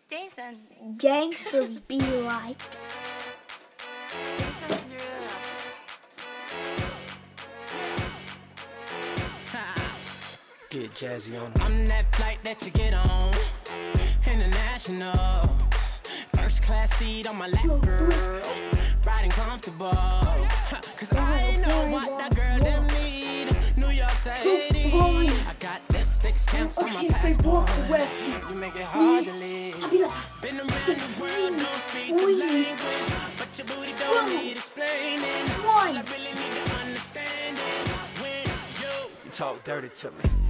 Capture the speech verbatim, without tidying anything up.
Jason. Gangsters be like. Jason Derulo. Get jazzy on. I'm that flight that you get on. International. First class seat on my lap, girl. Riding comfortable. Cause I know what that girl them need. New York to Haiti. I got lipstick stamps on my passport. You make it hard to leave. Been around the world, don't speak the language. But your booty don't need explaining. All I really need to understand is when you, you talk dirty to me.